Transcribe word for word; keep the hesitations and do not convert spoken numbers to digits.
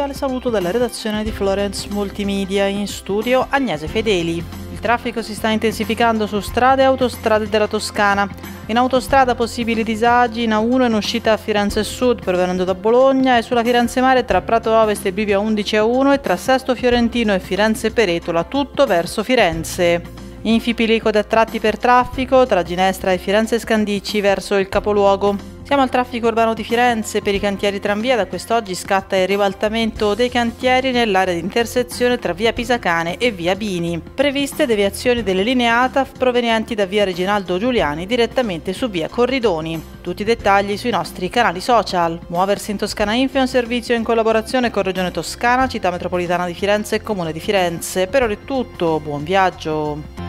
cordiale saluto dalla redazione di Florence Multimedia, in studio Agnese Fedeli. Il traffico si sta intensificando su strade e autostrade della Toscana. In autostrada possibili disagi in A uno in uscita a Firenze Sud provenendo da Bologna e sulla Firenze Mare tra Prato Ovest e Bivio undici A uno e tra Sesto Fiorentino e Firenze Peretola, tutto verso Firenze. Infipilicode a tratti per traffico tra Ginestra e Firenze Scandicci verso il capoluogo. Siamo al traffico urbano di Firenze per i cantieri tranvia. Da quest'oggi scatta il ribaltamento dei cantieri nell'area di intersezione tra via Pisacane e via Bini. Previste deviazioni delle linee A T A F provenienti da via Reginaldo Giuliani direttamente su via Corridoni. Tutti i dettagli sui nostri canali social. Muoversi in Toscana Info è un servizio in collaborazione con Regione Toscana, Città Metropolitana di Firenze e Comune di Firenze. Per ora è tutto, buon viaggio!